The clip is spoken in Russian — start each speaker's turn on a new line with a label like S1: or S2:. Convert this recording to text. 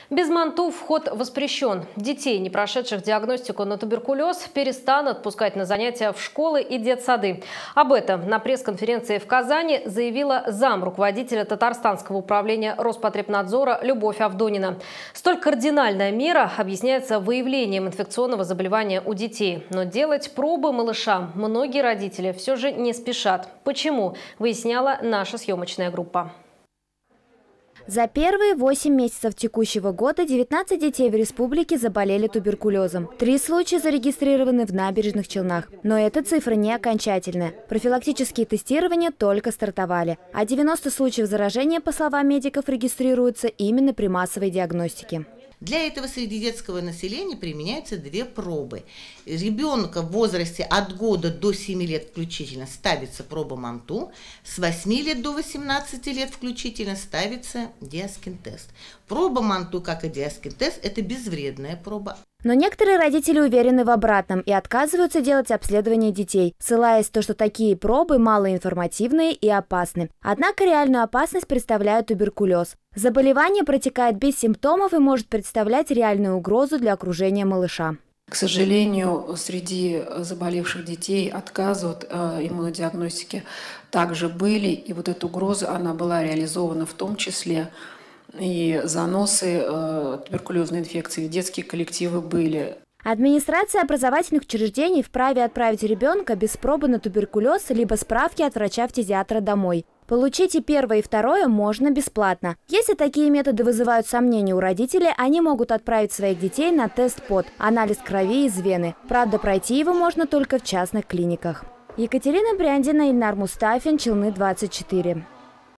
S1: Без МАНТУ вход воспрещен. Детей, не прошедших диагностику на туберкулез, перестанут пускать на занятия в школы и детсады. Об этом на пресс-конференции в Казани заявила замруководителя Татарстанского управления Роспотребнадзора Любовь Авдонина. Столь кардинальная мера объясняется выявлением инфекционного заболевания у детей. Но делать пробы малышам многие родители все же не спешат. Почему? Выясняла наша съемочная группа.
S2: За первые 8 месяцев текущего года 19 детей в республике заболели туберкулезом. 3 случая зарегистрированы в Набережных Челнах. Но эта цифра не окончательная. Профилактические тестирования только стартовали. А 90 случаев заражения, по словам медиков, регистрируются именно при массовой диагностике.
S3: Для этого среди детского населения применяются 2 пробы. Ребенка в возрасте от года до 7 лет включительно ставится проба МАНТУ, с 8 лет до 18 лет включительно ставится диаскин-тест. Проба МАНТУ, как и диаскин-тест, это безвредная проба.
S2: Но некоторые родители уверены в обратном и отказываются делать обследование детей, ссылаясь на то, что такие пробы малоинформативные и опасны. Однако реальную опасность представляет туберкулез. Заболевание протекает без симптомов и может представлять реальную угрозу для окружения малыша.
S4: К сожалению, среди заболевших детей отказы от иммунодиагностики также были, и вот эта угроза, она была реализована в том числе. И заносы туберкулезной инфекции в детские коллективы были.
S2: Администрация образовательных учреждений вправе отправить ребенка без пробы на туберкулез либо справки от врача-фтизиатра домой. Получить и первое, и второе можно бесплатно. Если такие методы вызывают сомнения у родителей, они могут отправить своих детей на тест ПОД – анализ крови из вены. Правда, пройти его можно только в частных клиниках. Екатерина Бряндина, Ильнар Мустафин, Челны 24.